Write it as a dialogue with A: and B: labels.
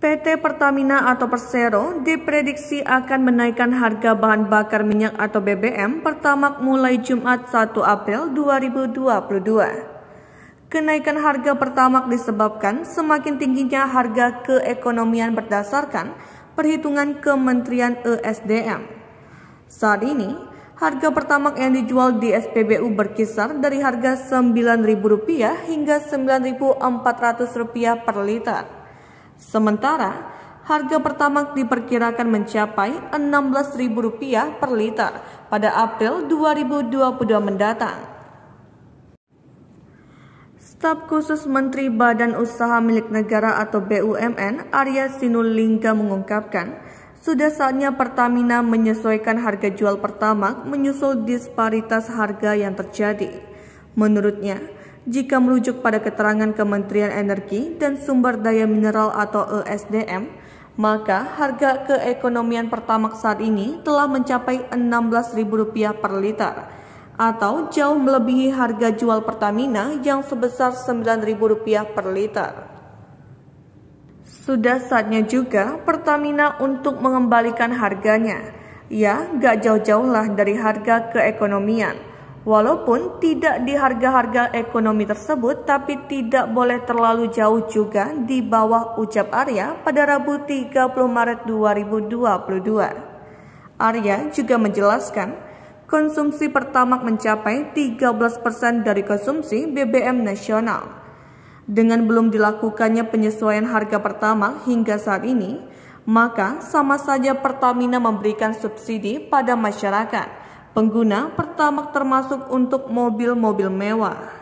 A: PT Pertamina atau Persero diprediksi akan menaikkan harga bahan bakar minyak atau BBM Pertamax mulai Jumat 1 April 2022. Kenaikan harga Pertamax disebabkan semakin tingginya harga keekonomian berdasarkan perhitungan Kementerian ESDM. Saat ini, harga Pertamax yang dijual di SPBU berkisar dari harga Rp9.000 hingga Rp9.400 per liter. Sementara, harga Pertamax diperkirakan mencapai Rp16.000 per liter pada April 2022 mendatang. Staf Khusus Menteri Badan Usaha Milik Negara atau BUMN Arya Sinulinga mengungkapkan, sudah saatnya Pertamina menyesuaikan harga jual Pertamax menyusul disparitas harga yang terjadi. Menurutnya, jika merujuk pada keterangan Kementerian Energi dan Sumber Daya Mineral atau ESDM, maka harga keekonomian Pertamax saat ini telah mencapai Rp16.000 per liter, atau jauh melebihi harga jual Pertamina yang sebesar Rp9.000 per liter. Sudah saatnya juga Pertamina untuk mengembalikan harganya. Ya, gak jauh-jauh lah dari harga keekonomian. Walaupun tidak di harga-harga ekonomi tersebut, tapi tidak boleh terlalu jauh juga di bawah, ucap Arya pada Rabu 30 Maret 2022. Arya juga menjelaskan, konsumsi Pertamax mencapai 13% dari konsumsi BBM nasional. Dengan belum dilakukannya penyesuaian harga Pertamax hingga saat ini, maka sama saja Pertamina memberikan subsidi pada masyarakat pengguna Pertamax termasuk untuk mobil-mobil mewah.